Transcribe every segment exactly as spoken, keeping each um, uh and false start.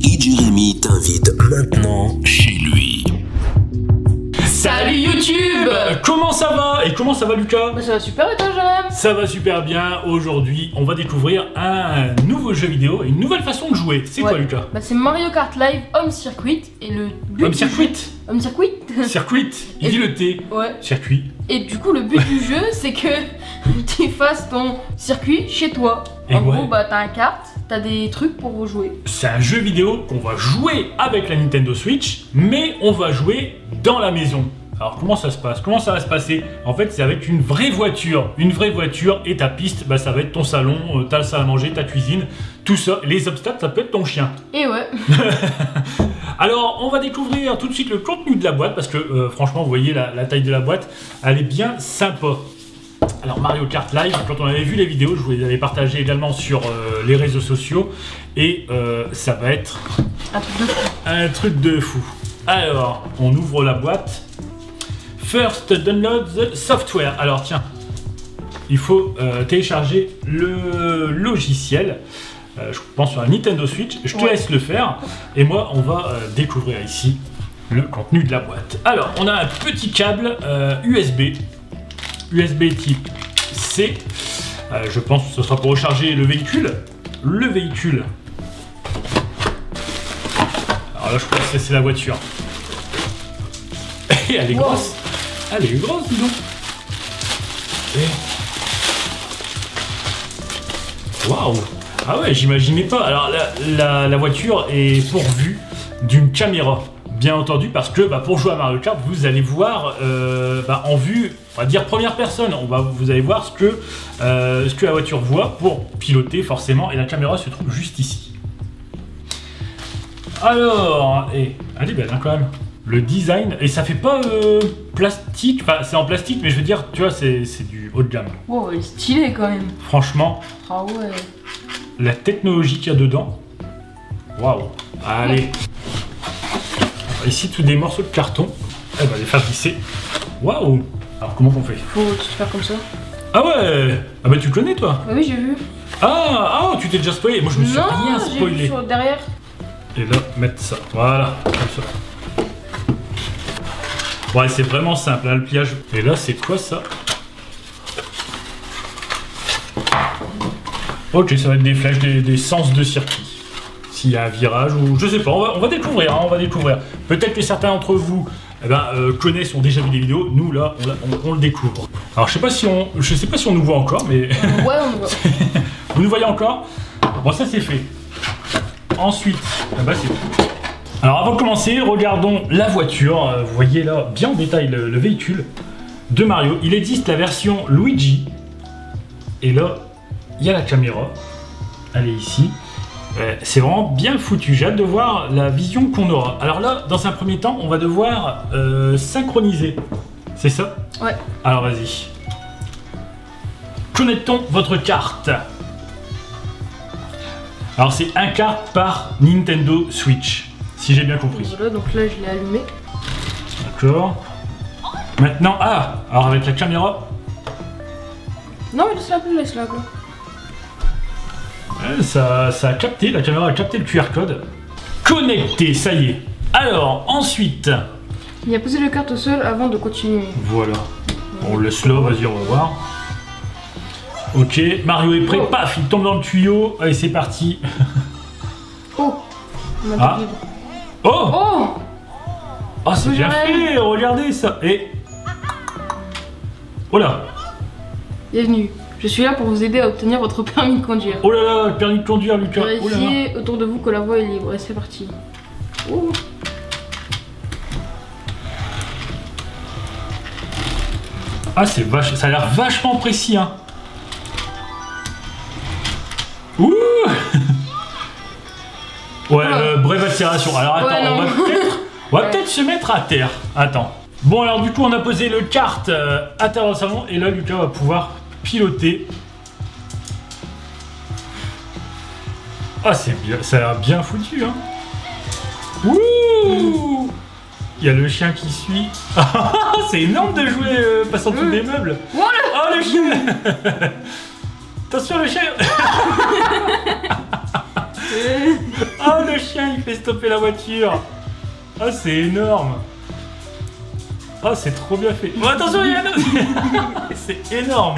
Jérémy t'invite maintenant chez lui. Salut YouTube! Comment ça va? Et comment ça va Lucas? Bah ça va super et toi Jérém? Ça va super bien. Aujourd'hui on va découvrir un nouveau jeu vidéo, une nouvelle façon de jouer. C'est ouais. quoi Lucas? Bah c'est Mario Kart Live Home Circuit et le but Home Circuit jeu... Home Circuit Circuit, il dit le T. Ouais. Circuit. Et du coup le but du jeu c'est que tu fasses ton circuit chez toi. Et en ouais. gros bah t'as un kart, t'as des trucs pour jouer. C'est un jeu vidéo qu'on va jouer avec la Nintendo Switch, mais on va jouer dans la maison. Alors comment ça se passe? Comment ça va se passer? En fait c'est avec une vraie voiture. Une vraie voiture et ta piste, bah, ça va être ton salon, euh, ta salle à manger, ta cuisine, tout ça. Les obstacles ça peut être ton chien. Et ouais. Alors on va découvrir tout de suite le contenu de la boîte parce que euh, franchement vous voyez la, la taille de la boîte, elle est bien sympa. Alors Mario Kart Live, quand on avait vu les vidéos, je vous les avais partagées également sur euh, les réseaux sociaux et euh, ça va être un truc de fou. Un truc de fou. Alors on ouvre la boîte. First download the software. Alors tiens, il faut euh, télécharger le logiciel. Euh, je pense sur la Nintendo Switch. Je te ouais. laisse le faire. Et moi, on va euh, découvrir ici le contenu de la boîte. Alors, on a un petit câble euh, U S B. U S B type C. Euh, je pense que ce sera pour recharger le véhicule. Le véhicule. Alors là, je crois que c'est la voiture. Et elle est wow. grosse. Elle est grosse, dis donc. Waouh. Ah ouais, j'imaginais pas. Alors la, la, la voiture est pourvue d'une caméra, bien entendu, parce que bah, pour jouer à Mario Kart, vous allez voir euh, bah, en vue, on va dire première personne. On va, vous allez voir ce que, euh, ce que la voiture voit pour piloter forcément, et la caméra se trouve juste ici. Alors, et elle est belle hein, quand même. Le design, et ça fait pas euh, plastique, enfin c'est en plastique, mais je veux dire, tu vois, c'est du haut de gamme. Wow, elle est stylée quand même. Franchement. Ah ouais. La technologie qu'il y a dedans. Waouh. Allez. Ici, tous des morceaux de carton. Elle va les faire glisser. Waouh. Alors comment on fait? Faut tout faire comme ça. Ah ouais. Ah bah tu le connais toi? Bah oui, j'ai vu. Ah, ah, tu t'es déjà spoilé. Moi je me suis non, rien spoilé. Vu sur derrière. Et là, mettre ça. Voilà, comme ça. Ouais, c'est vraiment simple, hein, le pliage. Et là, c'est quoi ça? Ok, ça va être des flèches, des, des sens de circuit. S'il y a un virage ou... Je sais pas, on va, on va découvrir, hein, on va découvrir. Peut-être que certains d'entre vous eh ben, euh, connaissent, ont déjà vu des vidéos. Nous, là, on, on, on le découvre. Alors, je sais pas si on, je sais pas si on nous voit encore, mais... Ouais, on nous voit. Vous nous voyez encore? Bon, ça, c'est fait. Ensuite, eh ben, c'est tout. Alors avant de commencer, regardons la voiture. Vous voyez là bien en détail le, le véhicule de Mario. Il existe la version Luigi. Et là, il y a la caméra. Elle est ici. Euh, c'est vraiment bien foutu. J'ai hâte de voir la vision qu'on aura. Alors là, dans un premier temps, on va devoir euh, synchroniser. C'est ça? Ouais. Alors vas-y. Connectons votre carte. Alors c'est un kart par Nintendo Switch. Si j'ai bien compris. Voilà, donc là je l'ai allumé. D'accord. Maintenant, ah, alors avec la caméra. Non, laisse-la plus, laisse-la plus. Ouais, ça, ça a capté, la caméra a capté le Q R code. Connecté, ça y est. Alors, ensuite. Il y a posé le carte au sol avant de continuer. Voilà. On laisse là, vas-y, on va voir. Ok, Mario est prêt, oh. Paf, il tombe dans le tuyau. Allez, c'est parti. Oh, on a ah. libre. Oh Oh, oh c'est bien fait, regardez ça. Et... Oh là. Bienvenue, je suis là pour vous aider à obtenir votre permis de conduire. Oh là là, le permis de conduire, Lucas. Vérifiez oh là autour de vous que la voie est libre, et c'est parti. Oh. Ah c'est vache, ça a l'air vachement précis hein. Ouh. Ouais, euh, brève accélération. Alors attends, ouais, on va peut-être on va peut-être se mettre à terre. Attends. Bon alors du coup on a posé le kart euh, à terre dans le salon et là Lucas va pouvoir piloter. Ah c'est bien, ça a l'air bien foutu hein. Ouh. Il y a le chien qui suit. C'est énorme de jouer euh, passant tous des meubles. Voilà. Oh le chien. Attention le chien. Ah, le chien, il fait stopper la voiture. Ah, c'est énorme. Ah, c'est trop bien fait. Oh, attention, il y a un autre. C'est énorme.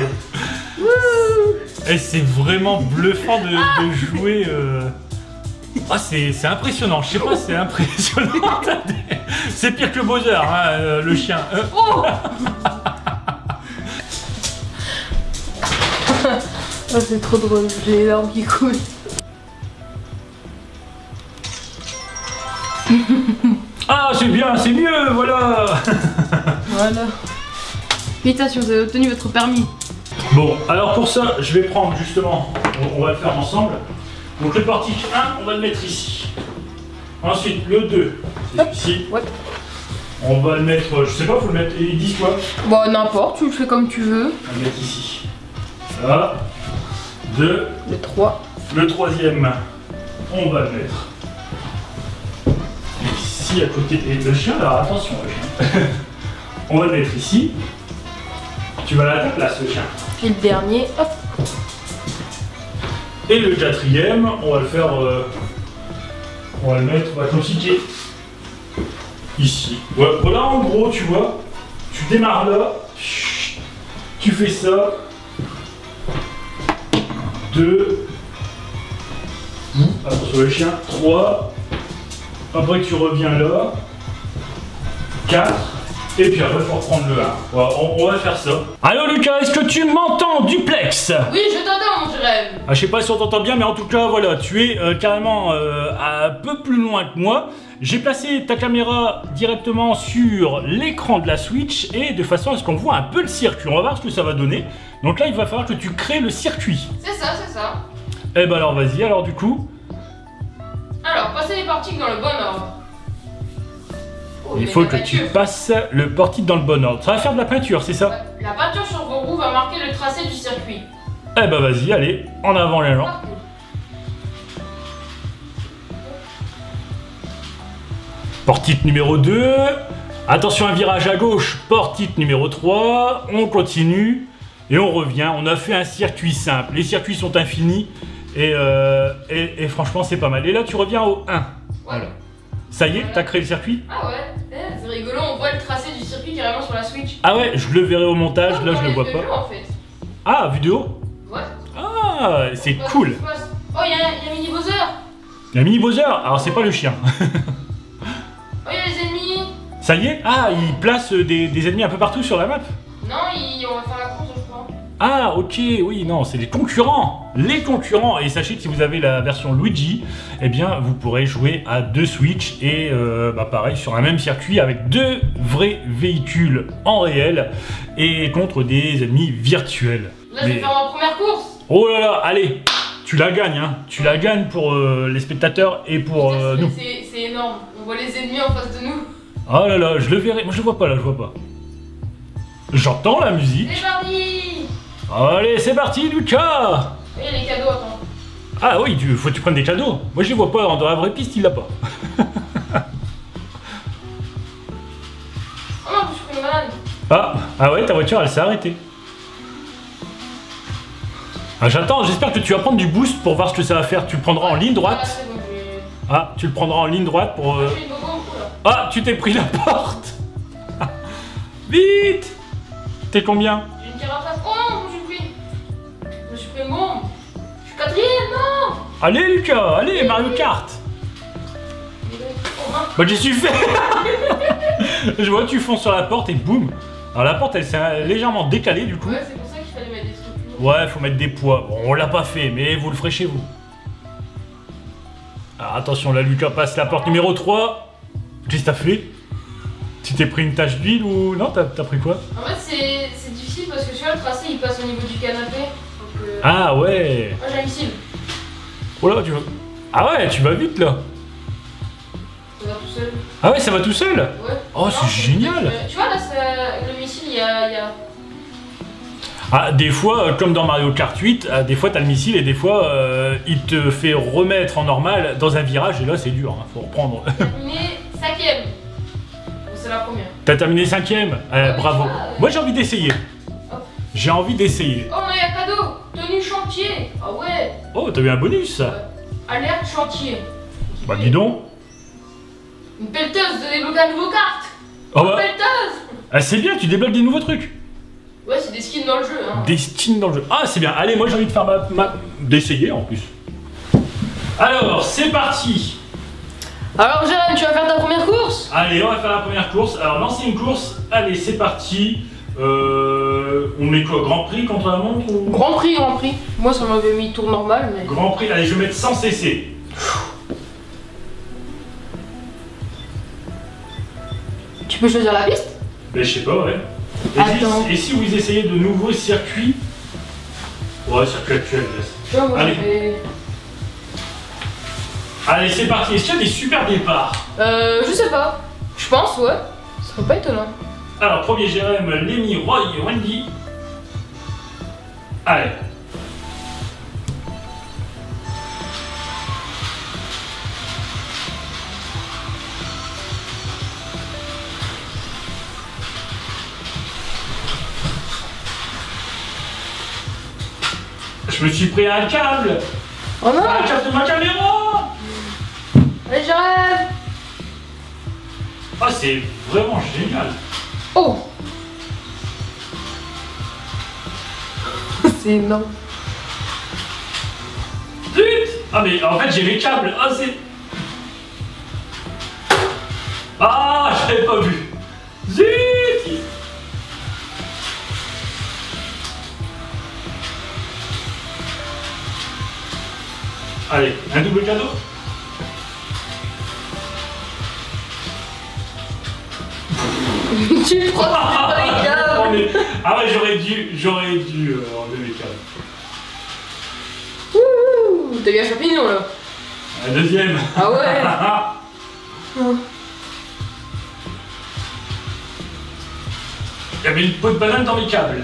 Et c'est vraiment bluffant de, de jouer. Euh... Ah, c'est impressionnant. Je sais pas, c'est impressionnant. C'est pire que Bowser, hein, euh, le chien. Euh... Oh. Oh, c'est trop drôle, j'ai les larmes qui coulent. Ah, c'est bien, c'est mieux, voilà. Voilà. Félicitations, vous avez obtenu votre permis. Bon, alors pour ça, je vais prendre justement, on, on va le faire ensemble. Donc le portique un, on va le mettre ici. Ensuite, le deux, c'est ici. Ouais. On va le mettre, je sais pas, faut le mettre, ils disent quoi? Bon, n'importe, tu le fais comme tu veux. On va le mettre ici. Là. Deux. Le trois. Le troisième, on va le mettre ici à côté. Et le chien, alors attention, le chien. On va le mettre ici. Tu vas à ta place, le chien. Puis le dernier, hop. Et le quatrième, on va le faire. Euh, on va le mettre, on va compliquer ici. Ouais, voilà, en gros, tu vois, tu démarres là, tu fais ça. Deux. Attention le chien. Trois. Après tu reviens là. Quatre. Et puis après il faut reprendre le un. Voilà, on, on va faire ça. Allô Lucas, est-ce que tu m'entends duplex? Oui, je t'entends, mon rêve. Ah, je sais pas si on t'entend bien, mais en tout cas voilà, tu es euh, carrément euh, un peu plus loin que moi. J'ai placé ta caméra directement sur l'écran de la Switch et de façon à ce qu'on voit un peu le circuit. On va voir ce que ça va donner. Donc là, il va falloir que tu crées le circuit. C'est ça, c'est ça. Eh ben alors vas-y, alors du coup. Alors, passez les portiques dans le bon ordre. Oh, il faut que tu passes le portique dans le bon ordre. Ça va faire de la peinture, c'est ça? Ouais. La peinture sur vos roues va marquer le tracé du circuit. Eh ben vas-y, allez, en avant les gens. Portique numéro deux. Attention, un virage à gauche. Portique numéro trois. On continue. Et on revient. On a fait un circuit simple. Les circuits sont infinis. Et, euh, et, et franchement, c'est pas mal. Et là, tu reviens au un. Ouais. Voilà. Ça y est, t'as créé le circuit? Ah ouais, eh, c'est rigolo. On voit le tracé du circuit carrément sur la Switch. Ah ouais, je le verrai au montage. Là, je le vois pas. Jeu, en fait. Ah, vidéo? Ouais. Ah, c'est Ouais, cool. Oh, il y a, y a Mini Bowser. Il y a Mini Bowser. Alors, c'est pas le chien. Oh, il y a les ennemis. Ça y est? Ah, il place des, des ennemis un peu partout sur la map? Non, il, on va faire la course, je crois. Ah, ok, oui, non, c'est les concurrents. Les concurrents. Et sachez que si vous avez la version Luigi, eh bien, vous pourrez jouer à deux Switch et, euh, bah, pareil, sur un même circuit avec deux vrais véhicules en réel et contre des ennemis virtuels. Là, je vais Mais... faire ma première course. Oh là là, allez, tu la gagnes, hein. Tu la gagnes pour euh, les spectateurs et pour euh, nous. C'est énorme. On voit les ennemis en face de nous. Oh là là, je le verrai. Moi, je le vois pas là, je vois pas. J'entends la musique. C'est parti. Allez, c'est parti, Lucas. Et les cadeaux, attends. Ah oui, tu, faut que tu prennes des cadeaux. Moi, je les vois pas dans la vraie piste, il l'a pas. Oh non, je suis pris une banane. Ah, ah ouais, ta voiture, elle s'est arrêtée. Ah, j'attends, j'espère que tu vas prendre du boost pour voir ce que ça va faire. Tu le prendras en ligne Ah, droite. c'est bon, je vais- Ah, tu le prendras en ligne droite pour... euh, Je suis une bobo, là. Ah, tu t'es pris la porte. Vite. T'es combien? J'ai une carapace. Oh non, je me suis pris. Je me suis pris une bombe. Je suis quatrième, non. Allez, Lucas, allez, Mario Kart. Oh mince. Bah, j'y suis fait. Je vois, tu fonces sur la porte et boum. Alors, la porte, elle s'est légèrement décalée, du coup. Ouais, c'est pour ça qu'il fallait mettre des trucs plus lourds. Ouais, faut mettre des poids. Bon, on l'a pas fait, mais vous le ferez chez vous. Alors, attention, là, Lucas passe la porte numéro trois. Qu'est-ce que t'as fait? Tu t'es pris une tache d'huile ou... Non, t'as pris quoi? En fait, c'est c'est difficile parce que celui-là, le tracé, il passe au niveau du canapé. Donc, euh... Ah ouais. Oh, j'ai un missile. Oh là, tu vas... Ah ouais, tu vas vite, là. Ça va tout seul. Ah ouais, ça va tout seul? Ouais. Oh, c'est génial. Tu vois, là, ça- le missile, il y a... il y a... Ah, des fois, euh, comme dans Mario Kart huit, euh, des fois t'as le missile et des fois euh, il te fait remettre en normal dans un virage et là c'est dur, hein, faut reprendre. Terminé cinquième. Bon, c'est la première. T'as terminé cinquième? Euh, Ouais, bravo. tu vois, euh, Moi j'ai envie d'essayer. Hop. J'ai envie d'essayer. Oh, on a un cadeau. Tenue chantier. Ah ouais. Oh, t'as eu un bonus. Ouais. Alerte chantier. Bah dis donc. Une pelleteuse de débloquer un nouveau carte. Oh Une bah. pelleteuse. Ah, c'est bien, tu débloques des nouveaux trucs. Ouais, c'est des skins dans le jeu. Hein. Des skins dans le jeu. Ah, c'est bien. Allez, moi j'ai envie de faire ma. ma... d'essayer en plus. Alors, c'est parti. Alors, Jérém, tu vas faire ta première course? Allez, on va faire la première course. Alors, lancer une course. Allez, c'est parti. Euh, on met quoi? Grand Prix contre la montre ou... Grand Prix, Grand Prix. Moi, ça m'avait mis tour normal, mais. Grand Prix, allez, je vais mettre cent C C. Tu peux choisir la piste? Ben, je sais pas, ouais. Et Attends. si, et si vous essayez de nouveaux circuits? Ouais, circuit actuel, yes. Tu vois, moi, Allez. je fais- Allez, c'est parti. Est-ce qu'il y a des super départs? Euh, je sais pas. Je pense, ouais. Ça serait pas étonnant. Alors, premier Jérém, Lémi, Roy et Wendy. Allez. Je me suis pris un câble. Oh non! Un câble de ma caméra. Allez, Jérém! Ah, c'est vraiment génial. Oh! C'est énorme. Zut! Ah, mais en fait, j'ai les câbles. Ah, c'est. Ah, j'avais pas vu. Zut! Allez, un double cadeau. Tu prends dans les câbles. On est- Ah ouais, j'aurais dû, j'aurais dû euh, enlever les câbles. Ouh, t'as bien champignon là. Un deuxième. Ah ouais. Il y avait une peau de banane dans mes câbles.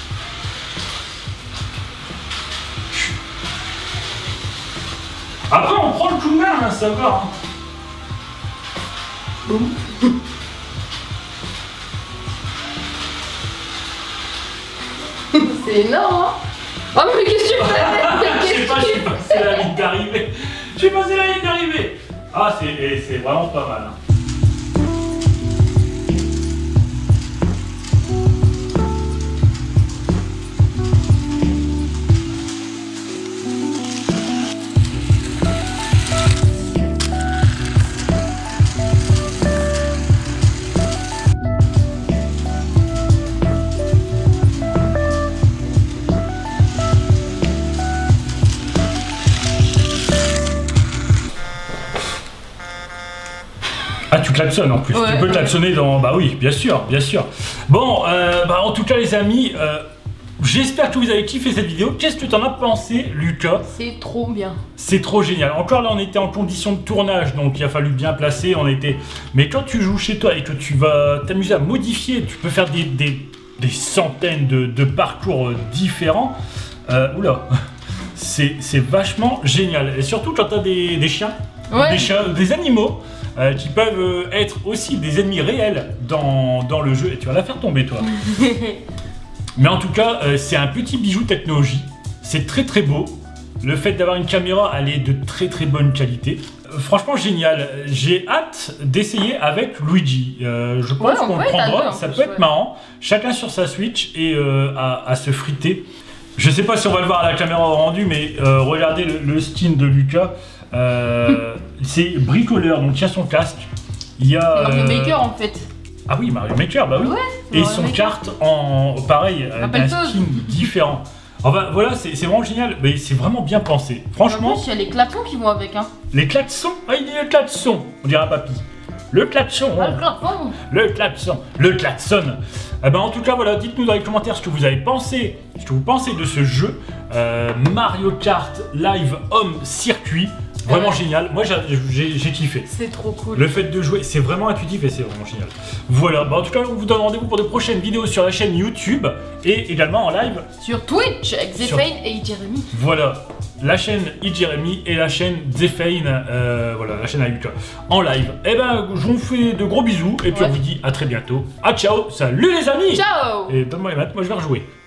Après, on prend le coup de main, hein, ça va. Hein. C'est énorme, hein. Oh mais qu'est-ce que tu fais? Je sais pas, j'ai passé la ligne d'arrivée. J'ai passé la ligne d'arrivée. Ah, c'est et c'est vraiment pas mal. Hein. Ah, tu klaxonnes en plus. Ouais, tu peux ouais. klaxonner dans. Bah oui, bien sûr, bien sûr. Bon, euh, bah en tout cas, les amis, euh, j'espère que vous avez kiffé cette vidéo. Qu'est-ce que tu en as pensé, Lucas? C'est trop bien. C'est trop génial. Encore là, on était en condition de tournage, donc il a fallu bien placer. On était. Mais quand tu joues chez toi et que tu vas t'amuser à modifier, tu peux faire des, des, des centaines de, de parcours euh, différents. Euh, oula, c'est c'est vachement génial. Et surtout quand tu as des, des chiens, Ouais. des, chiens, des animaux. Euh, qui peuvent euh, être aussi des ennemis réels dans, dans le jeu, et tu vas la faire tomber toi. Mais en tout cas, euh, c'est un petit bijou technologie, c'est très très beau. Le fait d'avoir une caméra, elle est de très très bonne qualité. Euh, franchement génial, j'ai hâte d'essayer avec Luigi. Euh, je pense Ouais, on qu'on peut le être à deux, prendra, en ça plus, peut être ouais. marrant. Chacun sur sa Switch et euh, à, à se friter. Je sais pas si on va le voir à la caméra au rendu, mais euh, regardez le, le skin de Lucas. Euh, c'est bricoleur, donc il y a son casque. Il y a. Mario euh, Maker en fait. Ah oui, Mario Maker, bah oui. Ouais. Et Mario son Maker. carte en pareil, euh, Un un pelleteuse. skin différent. Enfin voilà, c'est c'est vraiment génial, mais c'est vraiment bien pensé. Franchement, En plus, il y a les klaxons qui vont avec, hein. les klaxons, ah il dit le klaxon, on dirait papy. Le klaxon, Ah, le klaxon. le klaxon, le klaxon. Eh ben, en tout cas, voilà, dites-nous dans les commentaires ce que vous avez pensé, ce que vous pensez de ce jeu euh, Mario Kart Live Home Circuit. Vraiment Ouais. génial. Moi, j'ai- j'ai j'ai kiffé. C'est trop cool. Le fait de jouer, c'est vraiment intuitif et c'est vraiment génial. Voilà, bah, en tout cas, on vous donne rendez-vous pour de prochaines vidéos sur la chaîne YouTube et également en live. Sur Twitch avec Sur- Zephain et Jeremy. Voilà, la chaîne iJeremy et la chaîne Zephain, euh, voilà, la chaîne à Lucas en live. Et ben, je vous fais de gros bisous et puis Ouais. on vous dit à très bientôt. Ah ciao, salut les amis. Ciao. Et donne-moi les maths, moi je vais rejouer.